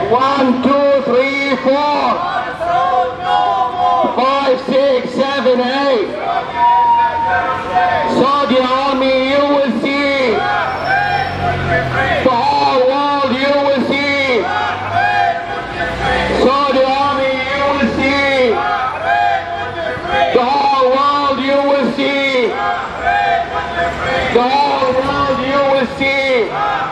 1, 2, 3, 4, 5, 6, 7, 8. Saudi army, you will see. The whole world, you will see. Saudi army, you will see. The whole world, you will see. The whole world, you will see.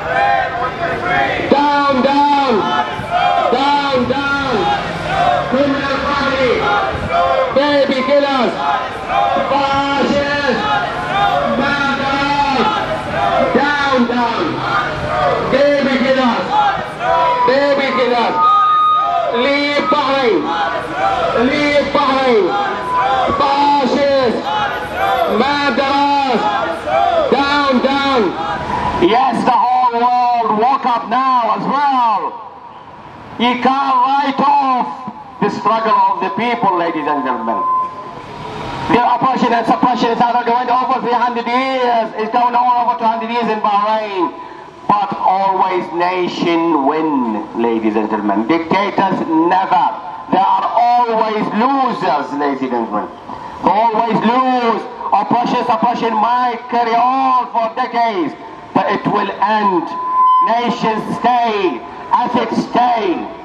Down, down. Down, down. Criminal family. Baby killers. Fascists. Murderers. Down, down. Baby killers. Baby killers. Leave Bahrain. Leave Bahrain. Fascists. Murderers. Down, down. Yes, the whole world woke up now as well. You can't write off the struggle of the people, ladies and gentlemen. The oppression and suppression is going over 300 years. It's going on over 200 years in Bahrain. But always nation win, ladies and gentlemen. Dictators never. They are always losers, ladies and gentlemen. They always lose. Oppression, suppression might carry on for decades, but it will end. Nations stay. Ethics stay.